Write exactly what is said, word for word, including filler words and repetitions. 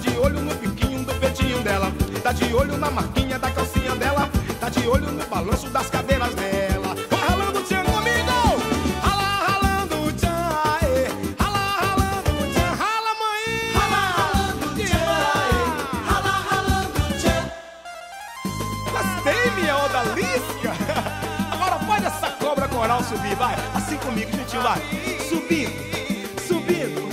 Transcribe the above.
de olho no biquinho do peitinho dela, tá de olho na marquinha da calcinha dela, tá de olho no balanço das cadeiras dela. Vai ralando tchan comigo, rala, ralando tchan, aê. Rala, ralando tchan, rala mãe, rala, ralando tchan, aê. Rala, ralando tchan. Gostei, minha odalisca. Agora pode essa cobra coral subir, vai. Assim comigo, gentil, vai. Subindo, subindo.